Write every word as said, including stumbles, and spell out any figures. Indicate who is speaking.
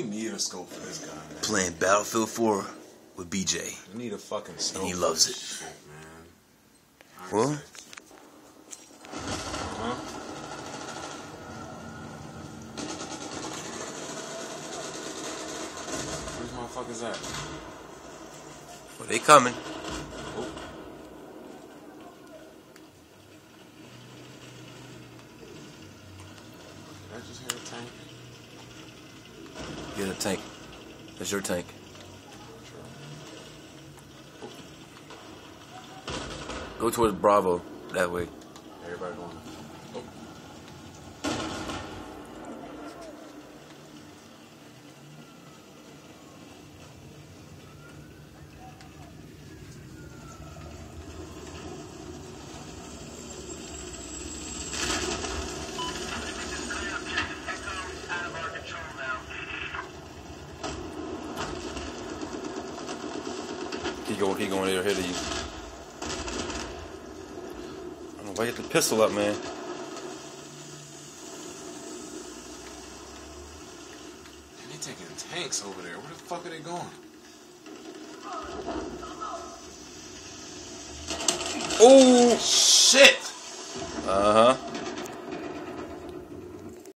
Speaker 1: need a scope for this guy, man.
Speaker 2: Playing Battlefield four with B J.
Speaker 1: We need a fucking scope.
Speaker 2: And he loves
Speaker 1: for
Speaker 2: it.
Speaker 1: this shit, man.
Speaker 2: Well,
Speaker 1: huh? Where's motherfuckers at?
Speaker 2: well, they coming.
Speaker 1: Oh. Did I just hear a tank?
Speaker 2: Get a tank. That's your tank. Go towards Bravo. That way.
Speaker 1: Everybody going. Oh.
Speaker 2: Keep going, keep going. They're ahead of you. I don't know why you get the pistol up, man.
Speaker 1: They taking tanks over there. Where the fuck are they going?
Speaker 2: Oh
Speaker 1: shit!
Speaker 2: Uh huh.